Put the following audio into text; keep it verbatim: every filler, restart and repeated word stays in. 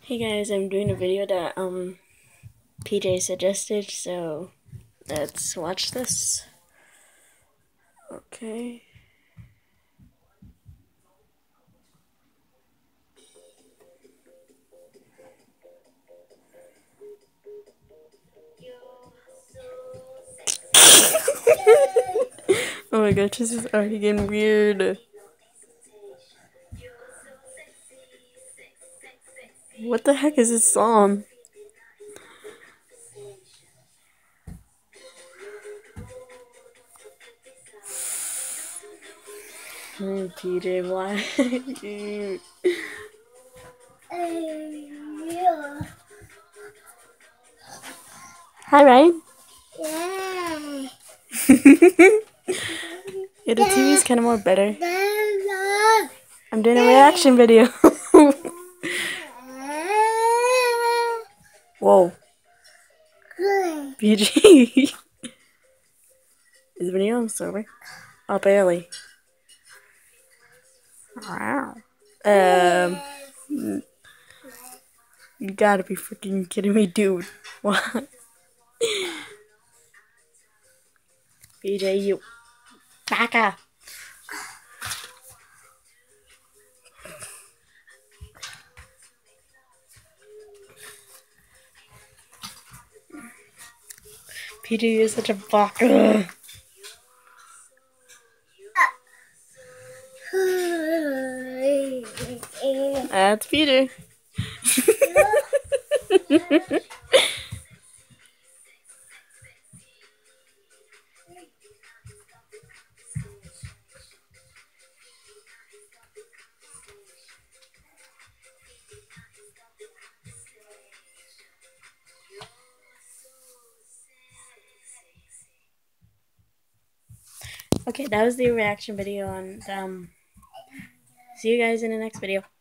Hey guys, I'm doing a video that um P J suggested, so let's watch this. Okay. Oh my gosh, this is already getting weird. What the heck is this song? Hey P J, why? Hi Ryan. Yeah. Yeah, the T V's kind of more better. I'm doing a reaction video. Whoa. P J. Is the video almost over? Oh, barely. Wow. Um, you gotta be freaking kidding me, dude. What? P J, you baka. P J, you're such a baka. That's Peter. Okay, that was the reaction video, and um, see you guys in the next video.